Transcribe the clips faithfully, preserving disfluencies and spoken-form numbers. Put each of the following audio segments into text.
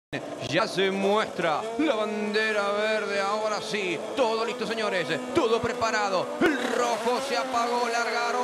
Ya se muestra la bandera verde, ahora sí, todo listo señores, todo preparado, el rojo se apagó, largaron,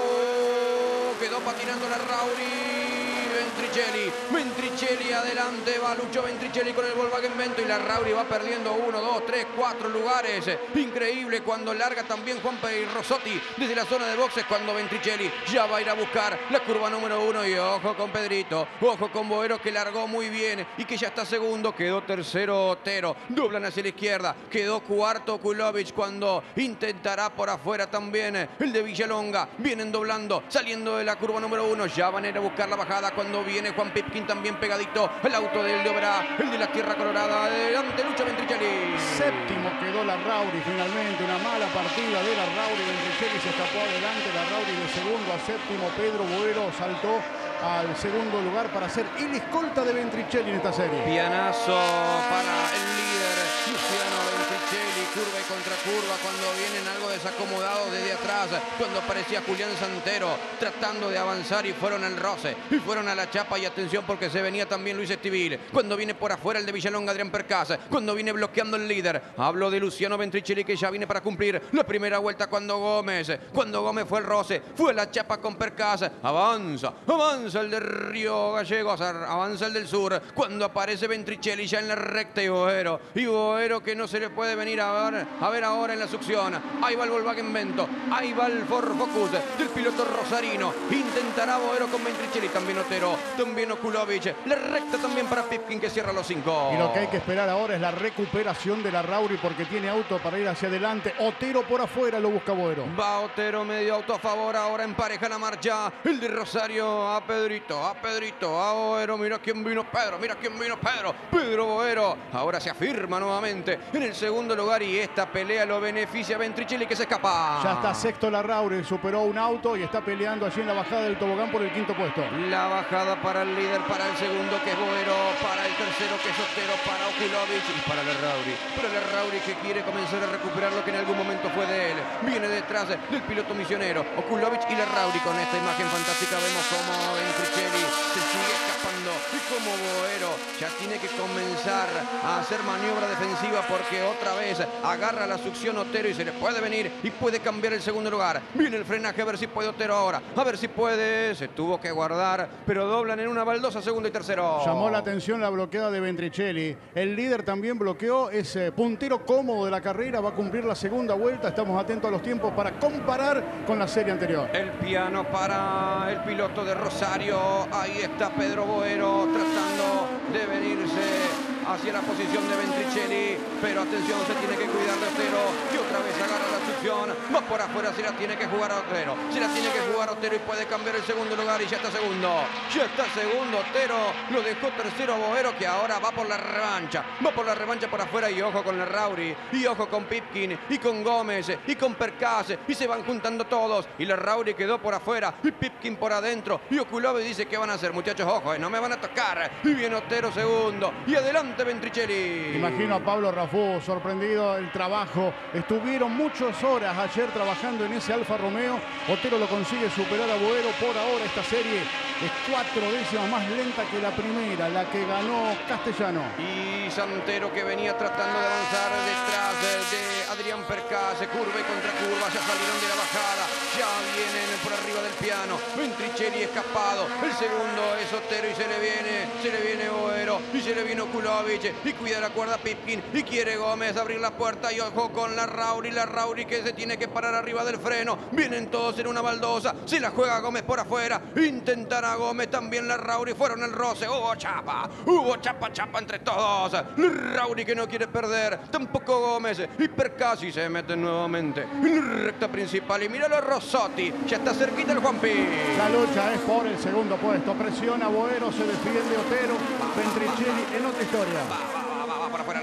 quedó patinando la Rauri, Ventricelli, Ventricelli adelante, va Lucho Ventricelli con el Volkswagen Vento y la Rauri va perdiendo uno, dos, tres, cuatro lugares, increíble cuando larga también Juanpa y Rossotti desde la zona de boxes cuando Ventricelli ya va a ir a buscar la curva número uno y ojo con Pedrito, ojo con Boero que largó muy bien y que ya está segundo, quedó tercero Otero, doblan hacia la izquierda, quedó cuarto Kulovic cuando intentará por afuera también el de Villalonga, vienen doblando, saliendo de la curva número uno, ya van a ir a buscar la bajada cuando viene Juan Pipkin también pegadito, el auto del de Oberá, el de la Tierra Colorada, adelante Lucho Ventricelli. Séptimo quedó la Rauri finalmente, una mala partida de la Rauri, Ventricelli se escapó adelante, la Rauri de segundo a séptimo, Pedro Boero saltó al segundo lugar para ser el escolta de Ventricelli en esta serie. Pianazo para el líder Luciano Ventricelli, curva y contracurva cuando vienen algo desacomodados desde atrás, cuando aparecía Julián Santero tratando de avanzar y fueron al roce y fueron a la chapa y atención porque se venía también Luis Estivil, cuando viene por afuera el de Villalonga Adrián Percas, cuando viene bloqueando el líder, hablo de Luciano Ventricelli que ya viene para cumplir la primera vuelta cuando Gómez, cuando Gómez fue el roce, fue la chapa con Percas, avanza, avanza el de Río Gallegos, avanza el del sur, cuando aparece Ventricelli ya en la recta y Boero, y Boero que no se le puede venir a ver, a ver ahora en la succión, ahí va el Volkswagen Vento, ahí va el Ford Focus del piloto rosarino, intentará Boero con Ventricelli, también Otero, también Okulovic, la recta también para Pipkin que cierra los cinco. Y lo que hay que esperar ahora es la recuperación de la Rauri porque tiene auto para ir hacia adelante, Otero por afuera lo busca Boero. Va Otero, medio auto a favor, ahora empareja la marcha, el de Rosario a Pedrito, a Pedrito, a Boero, mira quién vino Pedro, mira quién vino Pedro, Pedro Boero, ahora se afirma nuevamente en el segundo lugar y esta pelea lo beneficia a Ventricelli que se escapa. Ya está sexto la Rauri, superó un auto y está peleando allí en la bajada del tobogán por el quinto puesto. La bajada para el líder, para el segundo que es Boero, para el tercero que es Otero, para Okulovic y para la Rauri. Para la Rauri que quiere comenzar a recuperar lo que en algún momento fue de él. Viene detrás del piloto misionero, Okulovic y la Rauri. Con esta imagen fantástica vemos cómo Ventricelli se sigue escapando y como Boero ya tiene que comenzar a hacer maniobra defensiva porque otra vez agarra la succión Otero y se le puede venir y puede cambiar el segundo lugar. Viene el frenaje a ver si puede Otero ahora, a ver si puede, se tuvo que guardar, pero doblan en una baldosa segundo y tercero. Llamó la atención la bloqueada de Ventricelli, el líder también bloqueó, es puntero cómodo de la carrera, va a cumplir la segunda vuelta, estamos atentos a los tiempos para comparar con la serie anterior. El piano para el piloto de Rosario, ahí está Pedro Boero tratando de venirse hacia la posición de Ventricelli, pero atención, se tiene que cuidar de Otero, que otra vez agarra la succión, va por afuera, se la tiene que jugar a Otero, se la tiene que jugar a Otero y puede cambiar el segundo lugar y ya está segundo, ya está segundo Otero, lo dejó tercero a Boero que ahora va por la revancha, va por la revancha por afuera y ojo con la Rauri, y ojo con Pipkin, y con Gómez, y con Percas, y se van juntando todos, y la Rauri quedó por afuera, y Pipkin por adentro, y Okulovic dice, ¿qué van a hacer muchachos? Ojo, eh, no me van a tocar, y viene Otero segundo, y adelante Ventricelli. Imagino a Pablo Rafú sorprendido el trabajo. Estuvieron muchas horas ayer trabajando en ese Alfa Romeo. Otero lo consigue superar a Boero. Por ahora esta serie es cuatro décimas más lenta que la primera, la que ganó Castellano. Y Santero que venía tratando de avanzar detrás de Adrián Percas, curva y contracurva, ya salieron de la bajada, ya vienen por arriba del piano. Ventricelli escapado, el segundo es Otero y se le viene, se le viene Boero y se le viene Okulovic y cuida la cuerda Pipkin y quiere Gómez abrir la puerta y ojo con la Rauri, la Rauri que se tiene que parar arriba del freno, vienen todos en una baldosa, se la juega Gómez por afuera, intentará Gómez también la Rauri, fueron el roce, hubo chapa, hubo chapa chapa entre todos, la Rauri que no quiere perder, tampoco Gómez y Percas y se meten nuevamente en la recta principal y míralo a Rossotti, ya está cerquita el Juanpi. La lucha es por el segundo puesto, presiona Boero, se defiende Otero, Ventricelli en otra historia. Va, va, va, va, va para afuera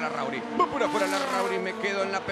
Larrauri. Va por afuera Larrauri, me quedo en la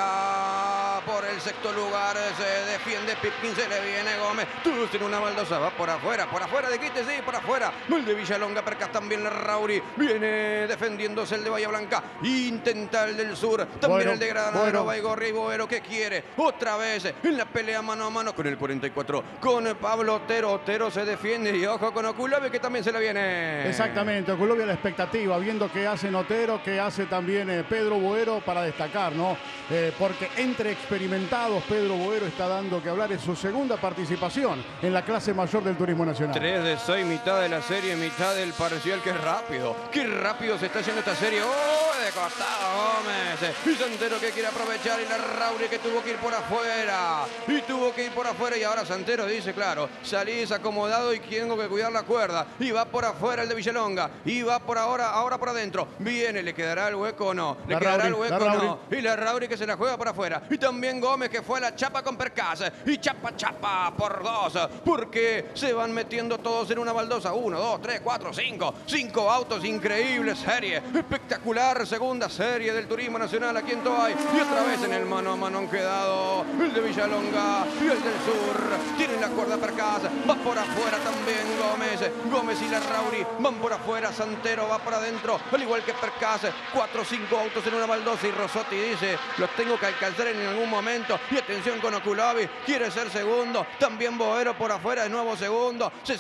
pelea por el sexto lugar. Se defiende Pipkin, se le viene Gómez. Todos tiene una baldosa, va por afuera, por afuera de Quite, sí, por afuera. El de Villalonga, percas también Larrauri. Viene defendiéndose el de Bahía Blanca. Intenta el del sur, también bueno, el de Granada, bueno. Baigorria y Boero, que quiere otra vez en la pelea mano a mano con el cuarenta y cuatro, con Pablo Otero. Otero se defiende y ojo con Okulovic, que también se le viene. Exactamente, Okulovic a la expectativa, viendo qué hace Otero, qué hace también eh, Pedro Boero para destacar, ¿no? Eh, porque entre experimentados, Pedro Boero está dando que hablar. Es su segunda participación en la clase mayor del turismo nacional. tres de seis, mitad de la serie, mitad del parcial. Qué rápido, qué rápido se está haciendo esta serie. ¡Oh! De costado Gómez. Y Santero que quiere aprovechar, y Larrauri que tuvo que ir por afuera. Y tuvo que ir por afuera, y ahora Santero dice, claro, salís acomodado y tengo que cuidar la cuerda. Y va por afuera el de Villalonga. Y va por ahora, ahora por adentro. Viene, ¿le quedará el hueco o no? ¿Le quedará el hueco o no? Y Larrauri que se la juega por afuera. Y también Gómez que fue a la chapa con Percas. Y chapa, chapa por dos. Porque se van metiendo todos en una baldosa. Uno, dos, tres, cuatro, cinco. Cinco autos, increíble serie. Espectacular segunda serie del turismo nacional aquí en Toay. Y otra vez en el mano a mano han quedado el de Villalonga y el del sur. Tienen la cuerda Percas. Va por afuera también Gómez. Gómez y Larrauri van por afuera. Santero va por adentro, al igual que Percas. Cuatro o cinco autos en una baldosa. Y Rosotti dice, los tengo que alcanzar en algún momento. Y atención con Okulovic, quiere ser segundo. También Boero por afuera, de nuevo segundo. Se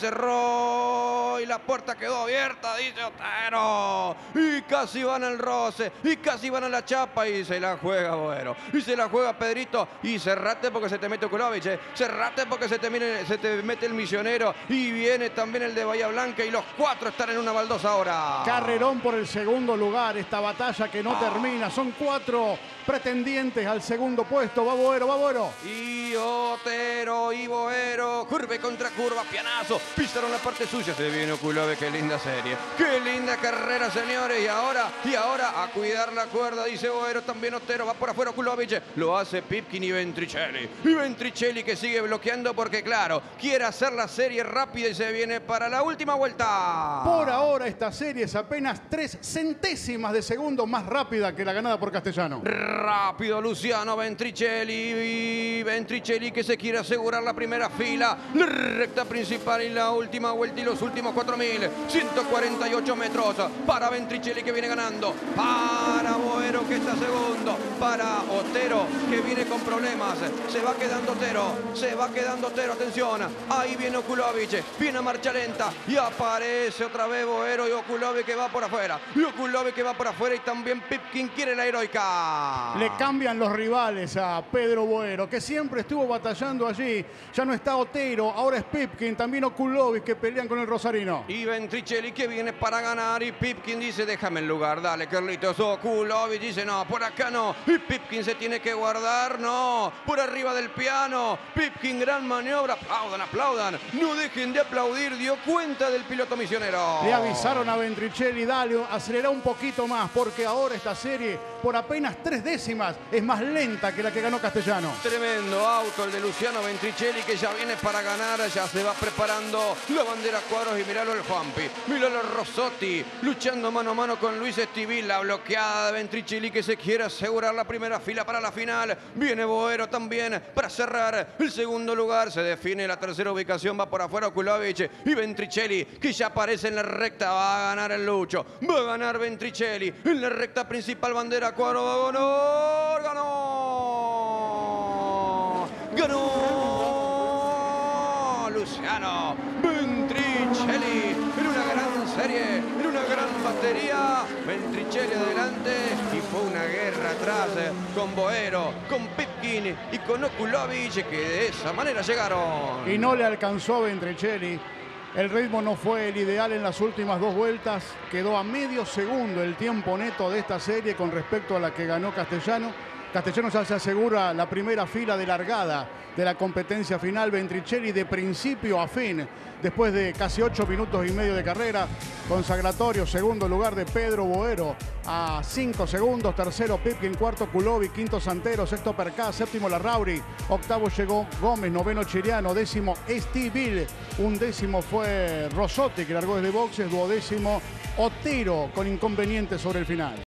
cerró y la puerta quedó abierta, dice Otero. Y casi van al roce, y casi van a la chapa, y se la juega Boero. Y se la juega Pedrito. Y cerrate porque se te mete Okulovic, eh. Cerrate porque se te, mete, se te mete el misionero. Y viene también el de Bahía Blanca, y los cuatro están en una baldosa ahora. Carrerón por el segundo lugar, esta batalla que no ah. termina. Son cuatro pretendientes al segundo puesto. Va Boero, va Boero. Y Otero y Boero, curva contra curva, pianazo, pisaron la parte sucia. Se viene Okulovic, qué linda serie, qué linda carrera, señores. Y ahora, y ahora a cuidar la cuerda, dice Boero. También Otero, va por afuera Okulovic, lo hace Pipkin y Ventricelli. Y Ventricelli que sigue bloqueando porque, claro, quiere hacer la serie rápida y se viene para la última vuelta. Por ahora esta serie es apenas tres centésimas de segundo más rápida que la ganada por Castellano. Rápido Luciano Ventricelli, y Ventricelli que se quiere asegurar la primera fila, la recta principal y la última vuelta y los últimos cuatro mil ciento cuarenta y ocho metros para Ventricelli que viene ganando, para Boero que está segundo, para Otero que viene con problemas, se va quedando Otero, se va quedando Otero, atención, ahí viene Okulovic, viene a marcha lenta y aparece otra vez Boero y Okulovic que va por afuera, y Okulovic que va por afuera, y también Pipkin quiere la heroica. Le cambian los rivales a Pedro Boero, que siempre estuvo batallando allí. Ya no está Otero, ahora es Pipkin, también Okulovic que pelean con el rosarino. Y Ventricelli que viene para ganar, y Pipkin dice, déjame el lugar, dale Carlitos. Okulovic dice, no, por acá no. Y Pipkin se tiene que guardar, no, por arriba del piano. Pipkin, gran maniobra, aplaudan, aplaudan. No dejen de aplaudir, dio cuenta del piloto misionero. Le avisaron a Ventricelli, dale, acelera un poquito más, porque ahora esta serie, por apenas tres décimas, es más lenta que la que ganó Castellano. Tremendo auto el de Luciano Ventricelli que ya viene para ganar, ya se va preparando la bandera cuadros, y miralo el Juanpi, miralo el Rosotti, luchando mano a mano con Luis Estivil, la bloqueada de Ventricelli que se quiere asegurar la primera fila para la final. Viene Boero también para cerrar el segundo lugar, se define la tercera ubicación, va por afuera Okulovic y Ventricelli que ya aparece en la recta, va a ganar el Lucho, va a ganar Ventricelli en la recta principal, bandera cuadro, va a ganar. ¡Ganó! ¡Ganó! Luciano Ventricelli en una gran serie, en una gran batería. Ventricelli adelante, y fue una guerra atrás con Boero, con Pipkin y con Okulovic, que de esa manera llegaron. Y no le alcanzó a Ventricelli. El ritmo no fue el ideal en las últimas dos vueltas. Quedó a medio segundo el tiempo neto de esta serie con respecto a la que ganó Castellano. Castellano ya se asegura la primera fila de largada de la competencia final. Ventricelli de principio a fin, después de casi ocho minutos y medio de carrera. Consagratorio, segundo lugar de Pedro Boero a cinco segundos. Tercero Pipkin, cuarto Okulovic, quinto Santero, sexto Percas, séptimo Larrauri, octavo llegó Gómez, noveno Chiriano, décimo Estivil, un décimo fue Rosotti que largó desde boxes, duodécimo Otero con inconvenientes sobre el final.